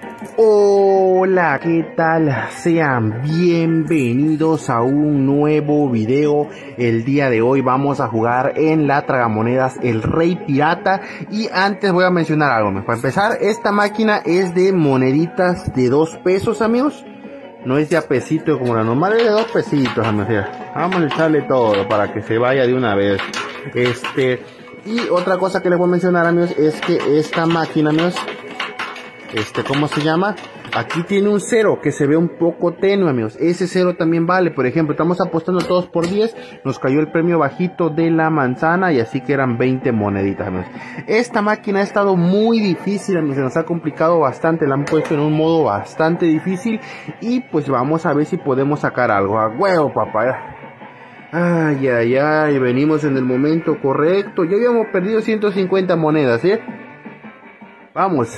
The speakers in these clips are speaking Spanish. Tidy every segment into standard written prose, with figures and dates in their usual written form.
Hola, ¿qué tal? Sean bienvenidos a un nuevo video. El día de hoy vamos a jugar en la tragamonedas El Rey Pirata. Y antes voy a mencionar algo. Para empezar, esta máquina es de moneditas de 2 pesos, amigos. No es de a pesito como la normal, es de 2 pesitos, amigos. Vamos a echarle todo para que se vaya de una vez. Y otra cosa que les voy a mencionar, amigos, es que esta máquina, amigos, ¿cómo se llama? Aquí tiene un 0 que se ve un poco tenue, amigos. Ese 0 también vale. Por ejemplo, estamos apostando todos por 10. Nos cayó el premio bajito de la manzana y así que eran 20 moneditas, amigos. Esta máquina ha estado muy difícil, amigos. Se nos ha complicado bastante. La han puesto en un modo bastante difícil. Y pues vamos a ver si podemos sacar algo. A huevo, papá. Ay, ay, ay. Venimos en el momento correcto. Ya habíamos perdido 150 monedas, ¿eh? Vamos.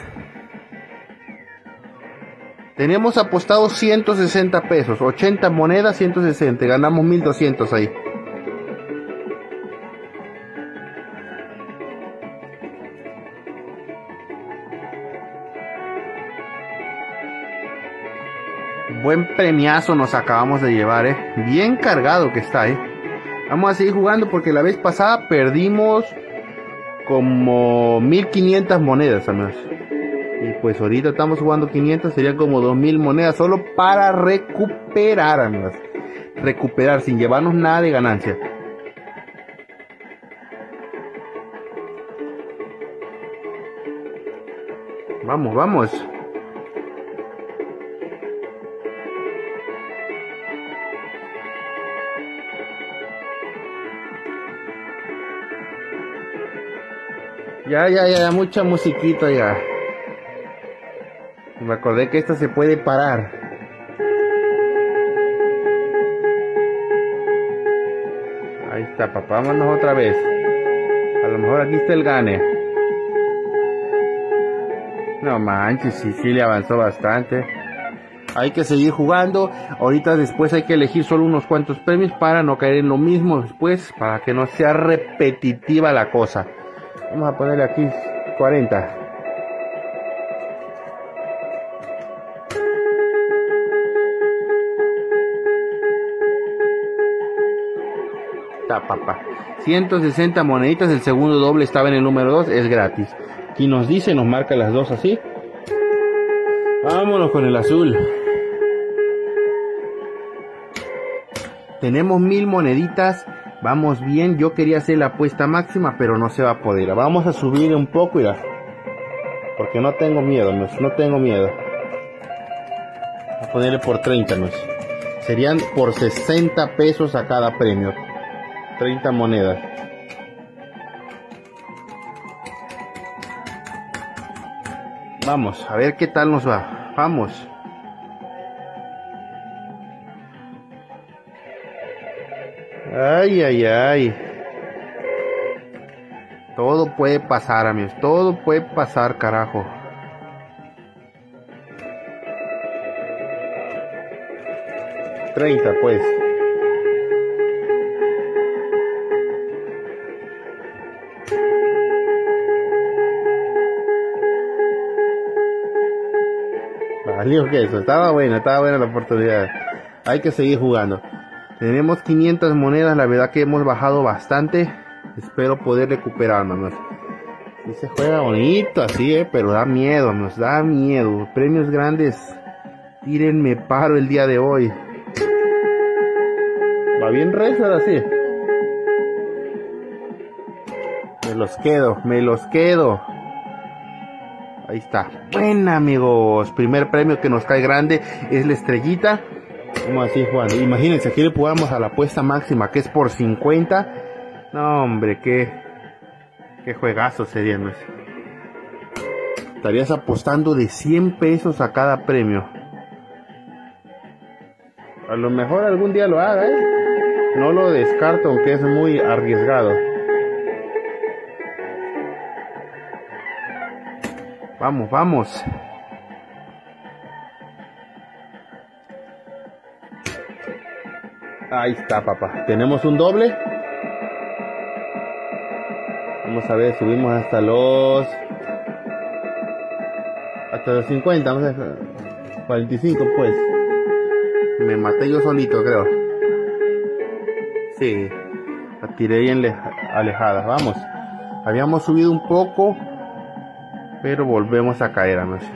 Teníamos apostado 160 pesos, 80 monedas, 160, ganamos 1200 ahí. Buen premiazo nos acabamos de llevar, bien cargado que está, Vamos a seguir jugando porque la vez pasada perdimos como 1500 monedas, amigos. Y pues ahorita estamos jugando 500, serían como 2000 monedas solo para recuperar, amigos. Recuperar sin llevarnos nada de ganancia. Vamos, vamos. Ya, mucha musiquita ya. Me acordé que esta se puede parar. Ahí está, papá, vámonos otra vez. A lo mejor aquí está el gane. No manches, sí le avanzó bastante. Hay que seguir jugando. Ahorita después hay que elegir solo unos cuantos premios para no caer en lo mismo después, para que no sea repetitiva la cosa. Vamos a ponerle aquí 40. Papá, 160 moneditas. El segundo doble estaba en el número 2, es gratis. Aquí nos dice, nos marca las dos así. Vámonos con el azul. Tenemos 1000 moneditas. Vamos bien. Yo quería hacer la apuesta máxima, pero no se va a poder. Vamos a subir un poco, ya. Porque no tengo miedo, no tengo miedo. Voy a ponerle por 30, ¿no? Serían por 60 pesos a cada premio. 30 monedas. Vamos, a ver qué tal nos va. Vamos. Ay, ay, ay. Todo puede pasar, amigos. Todo puede pasar, carajo. $30, pues. Valió que eso, estaba buena la oportunidad. Hay que seguir jugando. Tenemos 500 monedas, la verdad que hemos bajado bastante. Espero poder recuperarnos. Y se juega bonito así, pero da miedo, nos da miedo. Premios grandes, tírenme paro el día de hoy. Va bien recio ahora sí. Me los quedo. Ahí está. Buena, amigos. Primer premio que nos cae grande es la estrellita. Vamos así jugando. Imagínense, aquí le jugamos a la apuesta máxima, que es por 50. No, hombre, qué juegazo sería, ¿no? Estarías apostando de 100 pesos a cada premio. A lo mejor algún día lo haga, No lo descarto, aunque es muy arriesgado. Vamos, vamos. Ahí está, papá. Tenemos un doble. Vamos a ver, subimos hasta los... hasta 50, vamos a 45 pues. Me maté yo solito, creo. Sí, la tiré bien alejada. Vamos, habíamos subido un poco, pero volvemos a caer, amigos.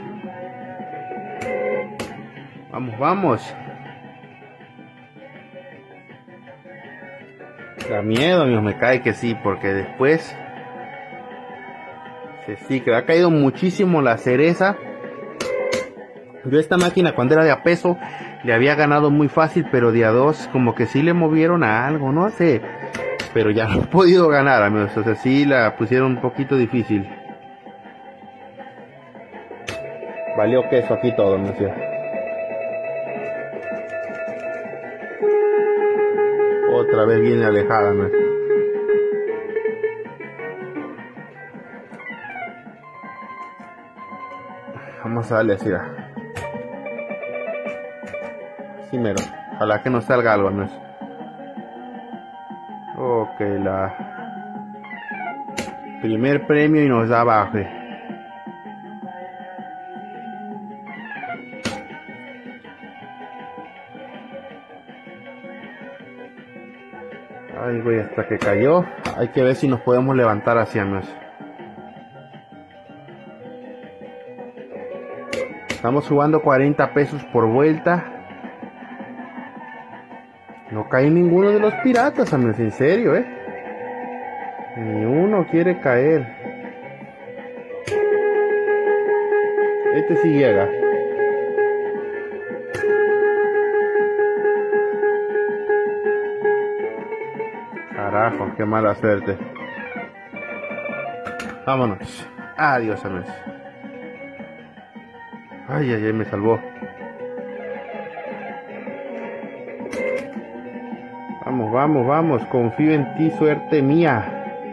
Vamos, vamos. Da miedo, amigos, me cae que sí, porque después sí, que ha caído muchísimo la cereza. Yo esta máquina cuando era de a peso le había ganado muy fácil, pero de a dos como que sí le movieron a algo, no sé. Pero ya no he podido ganar, amigos, o sea, sí la pusieron un poquito difícil. Valió queso aquí todo, ¿no? Otra vez viene alejada, ¿no? Vamos a darle así, sí mero, ojalá que nos salga algo, ¿no? Ok, la primer premio y nos da baje. Ay, güey, hasta que cayó. Hay que ver si nos podemos levantar hacia nosotros. Estamos jugando 40 pesos por vuelta. No cae ninguno de los piratas, amigos, en serio, Ni uno quiere caer. Este sí llega. Carajo, qué mala suerte. Vámonos. Adiós, amigos. Ay, ay, ay, me salvó. Vamos, vamos, vamos. Confío en ti, suerte mía.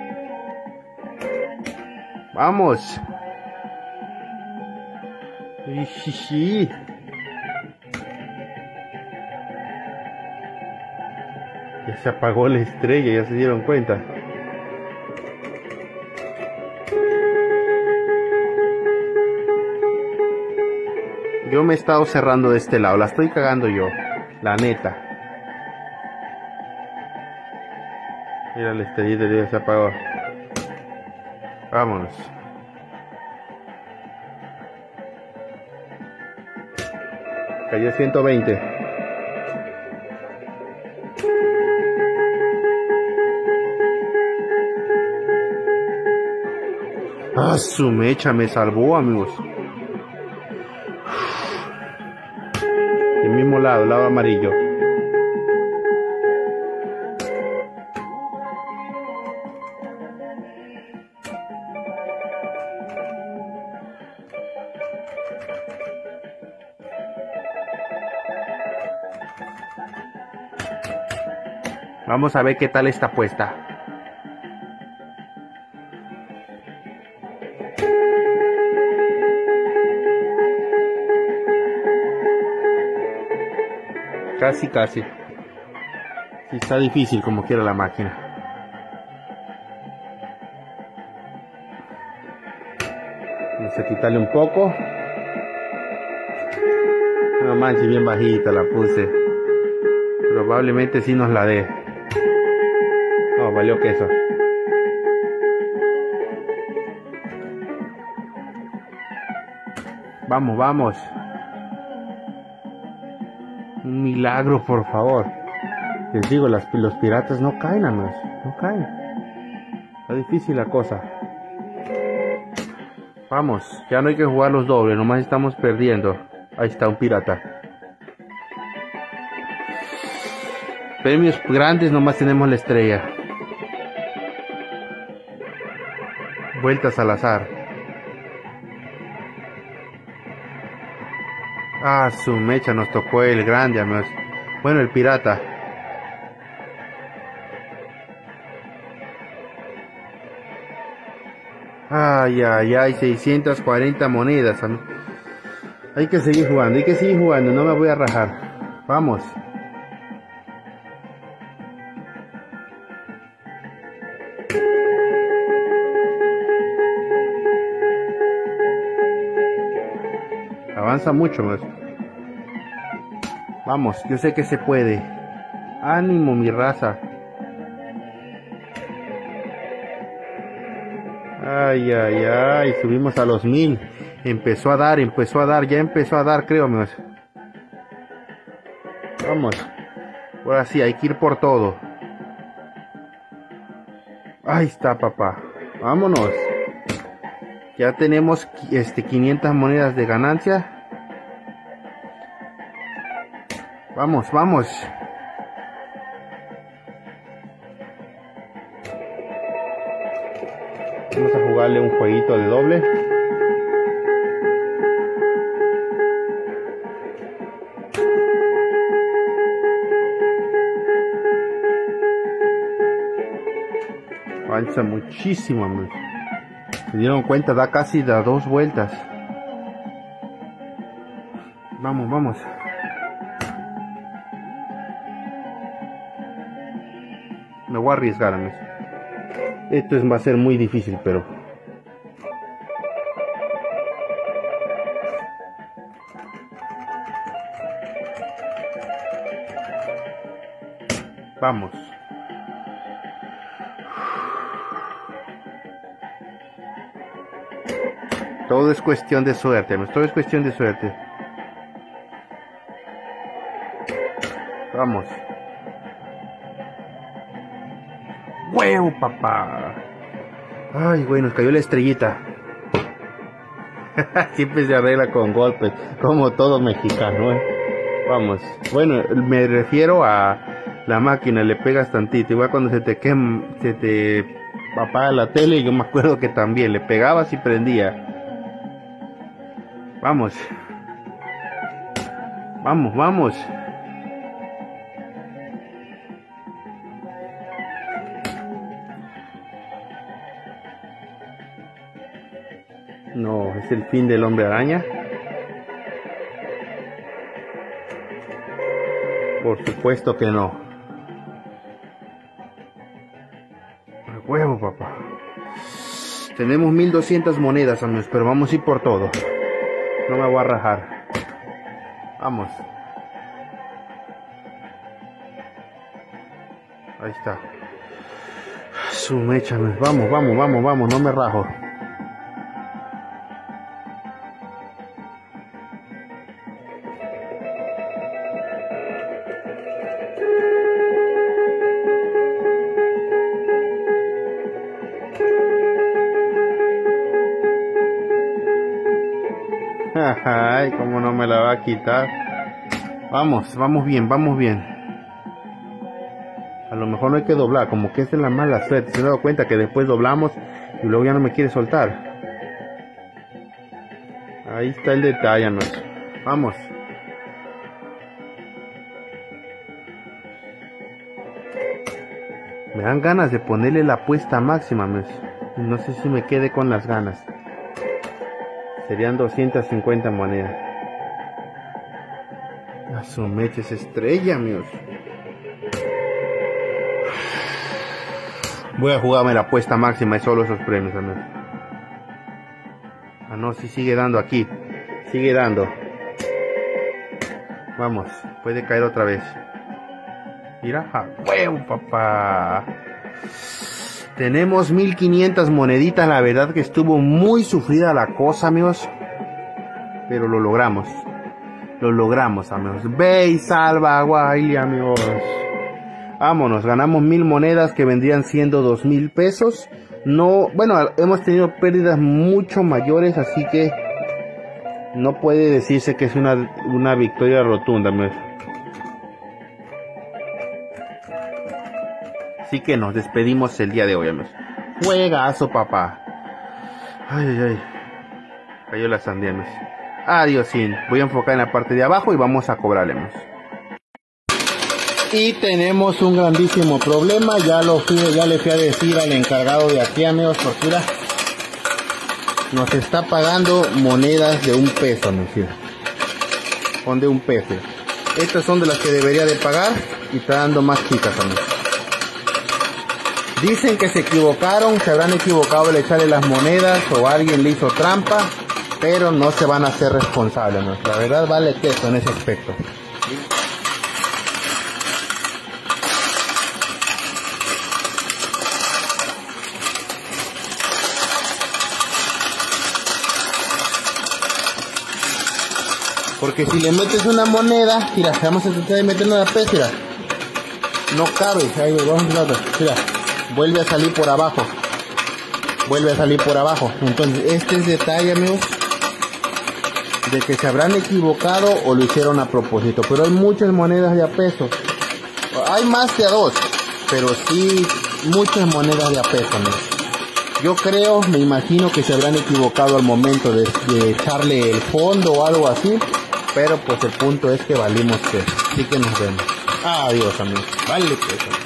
Vamos. Sí. Ya se apagó la estrella, ya se dieron cuenta. Yo me he estado cerrando de este lado, la estoy cagando yo, la neta. Mira la estrellita, ya se apagó. Vámonos. Cayó 120. Ah, su mecha me salvó, amigos. Del mismo lado, lado amarillo. Vamos a ver qué tal está puesta. Casi, casi. Sí, está difícil como quiera la máquina. Vamos a quitarle un poco. No manches, bien bajita la puse. Probablemente sí nos la dé. No, valió queso. Vamos, vamos. Un milagro, por favor. Les digo, los piratas no caen, amigos. No caen. Está difícil la cosa. Vamos, ya no hay que jugar los dobles, nomás estamos perdiendo. Ahí está un pirata. Premios grandes, nomás tenemos la estrella. Vueltas al azar. Ah, su mecha, nos tocó el grande, amigos. Bueno, el pirata. Ay, ay, ay, 640 monedas. Hay que seguir jugando, no me voy a rajar. Vamos. Avanza mucho más. Vamos, yo sé que se puede. Ánimo, mi raza. Ay, ay, ay. Subimos a los 1000. Empezó a dar, ya empezó a dar, creo, amigos. Vamos. Ahora sí, hay que ir por todo. Ahí está, papá. Vámonos. Ya tenemos 500 monedas de ganancia. Vamos, vamos. Vamos a jugarle un jueguito de doble. Avanza muchísimo, amigos. Se dieron cuenta, da casi 2 vueltas. Vamos, vamos. Me voy a arriesgar, amigos. Esto va a ser muy difícil, pero... Vamos. Todo es cuestión de suerte, amigos. Todo es cuestión de suerte. Vamos. ¡Huevo, papá! Ay, güey, nos cayó la estrellita. Siempre se arregla con golpes, como todo mexicano, ¿eh? Vamos. Bueno, me refiero a la máquina, le pegas tantito. Igual cuando se te quema, se te apaga la tele, yo me acuerdo que también le pegabas y prendía. Vamos. Vamos, vamos. No, es el fin del hombre araña. Por supuesto que no. A huevo, papá. Tenemos 1200 monedas, amigos, pero vamos a ir por todo. No me voy a rajar. Vamos. Ahí está. Su mecha, vamos, vamos, vamos, vamos, no me rajo. Ay, cómo no me la va a quitar. Vamos, vamos bien, vamos bien. A lo mejor no hay que doblar, como que esta es la mala suerte. Se he dado cuenta que después doblamos y luego ya no me quiere soltar. Ahí está el detalle, amigos. Vamos. Me dan ganas de ponerle la apuesta máxima, amigos. No sé si me quede con las ganas. Serían 250 monedas. A su mecha es estrella, amigos. Voy a jugarme la apuesta máxima y solo esos premios, amigos. Ah, no, sí sigue dando aquí. Sigue dando. Vamos, puede caer otra vez. Mira, ¡a huevo, papá! Tenemos 1500 moneditas. La verdad que estuvo muy sufrida la cosa, amigos. Pero lo logramos. Lo logramos, amigos. Ve y salva a Wiley, amigos. Vámonos, ganamos 1000 monedas que vendrían siendo 2000 pesos. No, bueno, hemos tenido pérdidas mucho mayores, así que no puede decirse que es una victoria rotunda, amigos. Así que nos despedimos el día de hoy, amigos. Juegazo, papá. Ay, ay, ay. Cayó la sandía, amigos. Adiós, voy a enfocar en la parte de abajo y vamos a cobrarle, amigos. Y tenemos un grandísimo problema. Ya le fui a decir al encargado de aquí, amigos, pues mira, nos está pagando monedas de 1 peso, amigos. Son de 1 peso. Estas son de las que debería de pagar y está dando más chicas, amigos. Dicen que se equivocaron, se habrán equivocado al echarle las monedas o alguien le hizo trampa. pero no se van a hacer responsables, ¿no? La verdad vale queso en ese aspecto. Porque si le metes una moneda, mira, vamos a tratar de meter una pez, mira, no cabe, ahí vamos a tratar, mira, vuelve a salir por abajo, entonces este es detalle, amigos, de que se habrán equivocado o lo hicieron a propósito, pero hay muchas monedas de a peso, hay más de a 2, pero sí muchas monedas de a peso, amigos. Yo creo, me imagino que se habrán equivocado al momento de echarle el fondo o algo así, pero pues el punto es que valimos queso. Así que nos vemos. Adiós, amigos. Vale queso.